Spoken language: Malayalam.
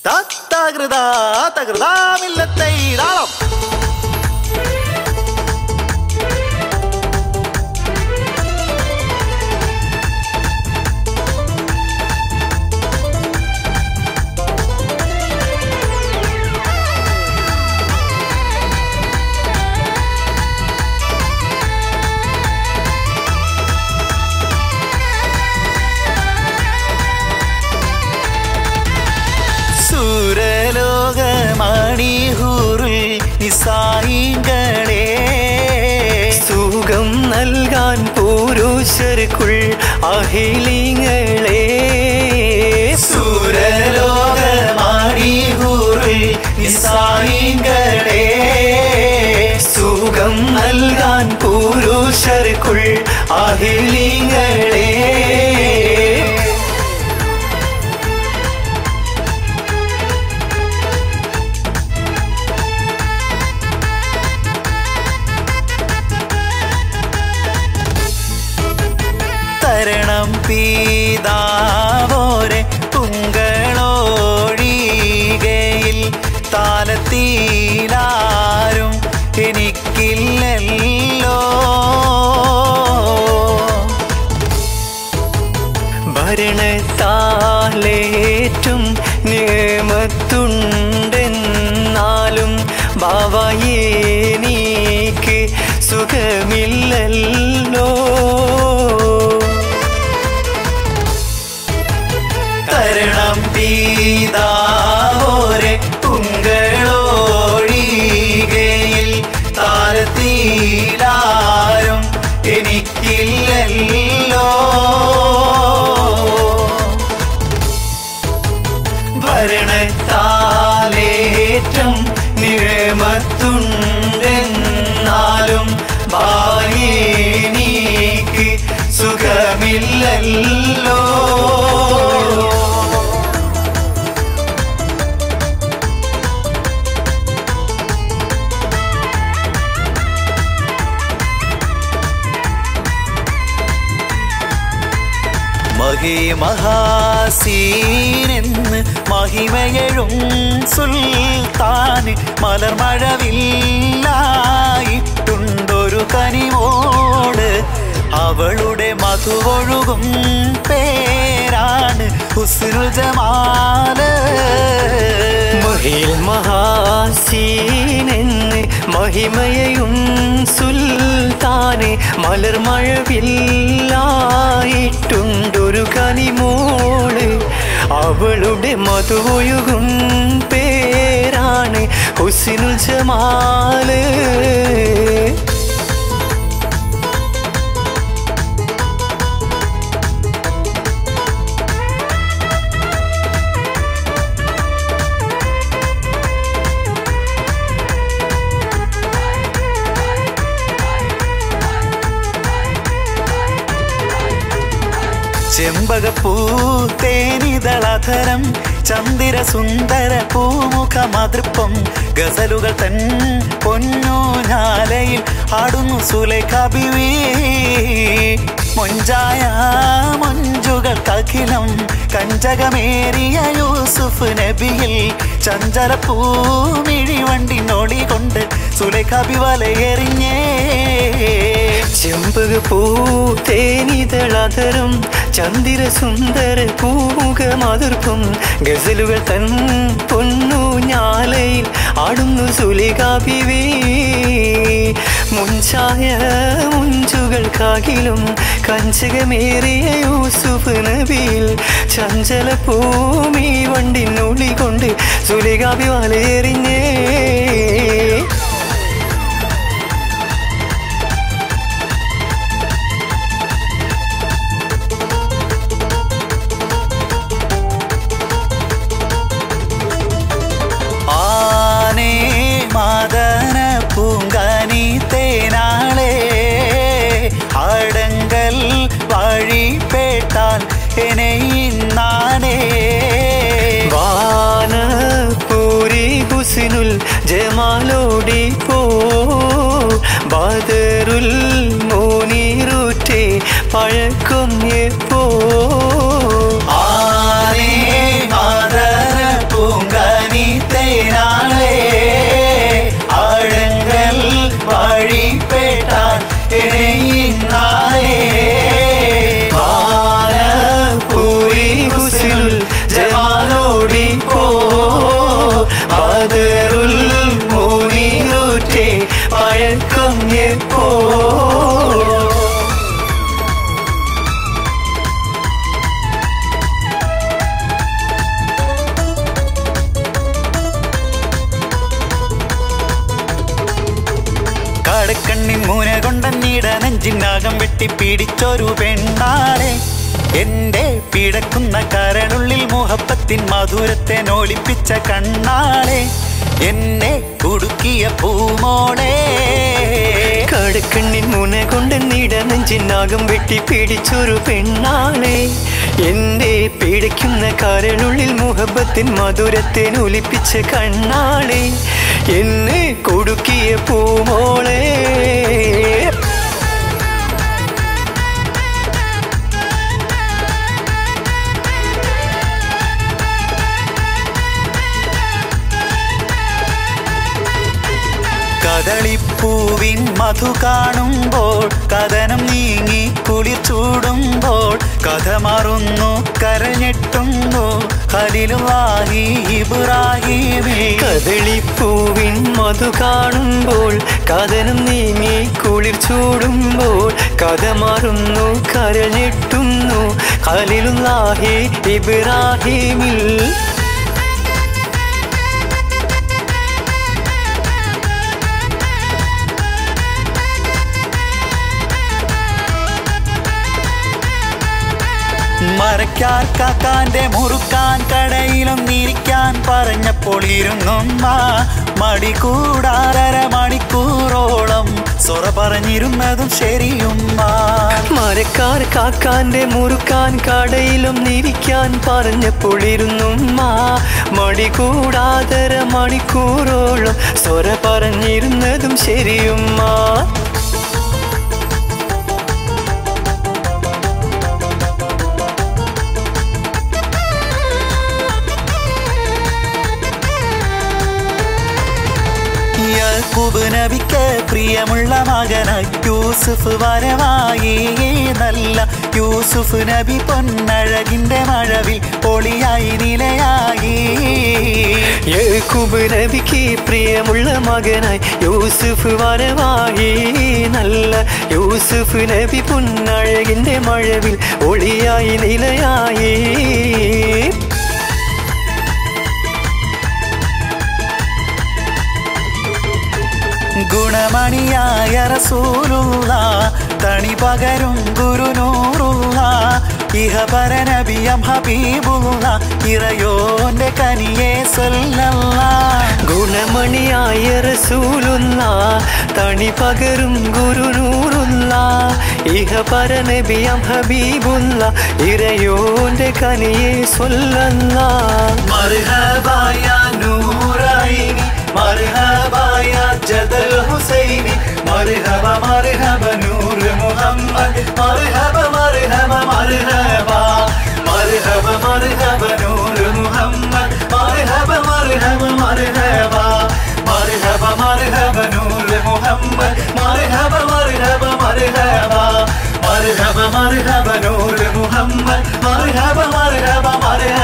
തകൃതാ തകൃതാമില്ലത്തെ താളം. നിസായികളെ സുഖം നൽകാൻ പുരുഷർക്കുൾ അഹിലിങ്ങളെ സുരലോകമാണിഹൂറിൽ നിസായികളെ സുഖം നൽകാൻ പുരുഷർക്കുൾ അഹിലിങ്ങളെ തരണം പീതാവോരെ തുങ്കളോഴികയിൽ താലത്തിലാരും എനിക്കില്ലല്ലോ ഭരണത്താലേറ്റും നിയമത്തുണ്ടെന്നാലും ബാവയെനിക്ക് സുഖമില്ലല്ലോ തരണം പീതാവോരെ തുങ്കളോഴികയിൽ താലത്തിലാരും എനിക്കില്ലല്ലോ ഭരണത്താലേറ്റം നിഴമത്തുണ്ടെന്നാലും ഭാര്യനിക്ക് സുഖമില്ലല്ലോ മഹാസീനെന്ന് മഹിമയഴും സുൽത്താന് മലർമഴവില്ലായിട്ടുണ്ടൊരു കനിമോട് അവളുടെ മധുവൊഴുകും പേരാണ് ഹുസ്നുൽ ജമാല് മഹാസീനെന്ന് മഹിമയയും സുൽത്താന് മലർമഴവില്ലായിട്ടുണ്ടൊരു കനിമോള് അവളുടെ മധുവൊഴുകും പേരാണ് ഹുസ്നുൽ ജമാല് ചെമ്പകപ്പൂ തേനിതളധരം ചന്ദിര സുന്ദര പൂമുഖമതൃപ്പം ഗസലുകൾ തൻ പൊന്നൂഞ്ഞാലയിൽ ആടുന്നു സുലൈഖ ബീവി മൊഞ്ചായ മൊഞ്ചുകൾക്കഖിലം കഞ്ചകമേറിയ യൂസുഫ് നബിയിൽ ചഞ്ചല പൂമിഴിവണ്ടി നോളി കൊണ്ട് സുലൈഖ ബി വലയെറിഞ്ഞേ ചെമ്പകപ്പൂ തേനിതളധരം ചന്ദിര സുന്ദര പൂമുഖമതൃപ്പം ഗസലുകൾ തൻ പൊന്നൂഞ്ഞാലയിൽ ആടുന്നു സുലൈഖ ബീവി മുഞ്ചായ മുഞ്ചുകൾക്കാകിലും കഞ്ചകമേറിയ യൂസുഫ് നബിയിൽ ചഞ്ചല ഭൂമി വണ്ടിനൊളി കൊണ്ട് സുലൈഖ ബി വലയെറിഞ്ഞേ മദന പൂങ്കനി തേനാളെ അടങ്കൽ വഴിപേട്ടാൽ എന്നെ ഇന്നാനേ വാനപൂരി ഹുസ്നുൽ ജമാലോടി പോ ബദറുൽ മുനീറുറ്റേ പഴക്കം എപ്പോ ആനേ മദന പൂങ്ക ഹുസ്നുൽ ജമാലോടിപ്പോ ബദറുൽ മുനീറൂറ്റേ പഴക്കം എപ്പോ കടക്കണ്ണിൻ മൂന കൊണ്ടന്നീട നെഞ്ചിനാകം വെട്ടി പിടിച്ചൊരു പെണ്ണാളെ എന്റെ പിടക്കുന്ന കരളുള്ളിൽ മുഹബത്തിൻ മധുരത്തെ നോലിപ്പിച്ച കണ്ണാളെ എന്നെ കുടുക്കിയ പൂമോളെ കടക്കണ്ണിൻ മുന കൊണ്ട് നീട നെഞ്ചിനാകം വെട്ടി പിടിച്ചൊരു പെണ്ണാളെ എന്റെ പിടയ്ക്കുന്ന കരളുള്ളിൽ മുഹബത്തിൻ മധുരത്തെ ഒലിപ്പിച്ച കണ്ണാളെ എന്നെ കൊടുക്കിയ പൂമോളെ കദളിപ്പൂവിൻ മധു കാണുമ്പോൾ കഥനം നീങ്ങി കുളിർ ചൂടുമ്പോൾ കഥ മാറുന്നു കരഞ്ഞെട്ടുന്നു ഖലീലുല്ലാഹി ഇബ്രാഹീമേ കദളിപ്പൂവിൻ മധു കാണുമ്പോൾ കഥനം നീങ്ങി കുളിർ ചൂടുമ്പോൾ കഥ മാറുന്നു കരഞ്ഞെട്ടുന്നു ഖലീലുല്ലാഹി ഇബ്രാഹീമിൽ മരക്കാർ കാക്കാന്റെ മുറുക്കാൻ കടയിലും നീരിക്കാൻ പറഞ്ഞപ്പോൾ ഇരുന്നുമ്മ മടി കൂടാറര മണിക്കൂറോളം സൊറ പറഞ്ഞിരുന്നതും ശരിയുമ്മ മരക്കാർ കാക്കാന്റെ മുറുക്കാൻ കടയിലും നീരിക്കാൻ പറഞ്ഞപ്പോൾ ഇരുന്നുമ്മ മടി കൂടാതര മണിക്കൂറോളം സൊറ പറഞ്ഞിരുന്നതും ശരിയുമ്മ യാക്കൂബ് നബിക്ക് പ്രിയമുള്ള മകനായി യൂസുഫ് വരവായി നല്ല യൂസുഫ് നബി പൊന്നഴകിന്റെ മഴവിൽ ഒളിയായി നിലയായി യാക്കൂബ് നബിക്ക് പ്രിയമുള്ള മകനായി യൂസുഫ് വരവായി നല്ല യൂസുഫ് നബി പൊന്നഴകിന്റെ മഴവിൽ ഒളിയായി നിലയായി ഗുണമണിയായ റസൂലുള്ള തണി പകരും ഗുരുനൂറുള്ള ഇഹപര നബിയം ഹബീബുള്ള ഇറയോന്റെ കനിയെ സല്ലല്ലാഹ് ഗുണമണിയായ റസൂലുള്ള തണി പകരും ഗുരുനൂറുള്ള ഇഹപര നബിയം ഹബീബുള്ള ഇറയോന്റെ കനിയെ സല്ലല്ലാഹ് മർഹബാ യാ നൂറൈനി മർഹബാ യാ ജദൽ ഹുസൈനി മർഹബ മർഹബ നൂർ മുഹമ്മദ് മർഹബ മർഹബ മർഹബ മർഹബ മർഹബ നൂർ മുഹമ്മദ് മർഹബ മർഹബ മർഹബ മർഹബ മർഹബ നൂർ മുഹമ്മദ് മർഹബ മർഹബ മർഹബ മർഹബ മർഹബ നൂർ മുഹമ്മദ് മർഹബ മർഹബ മർഹബ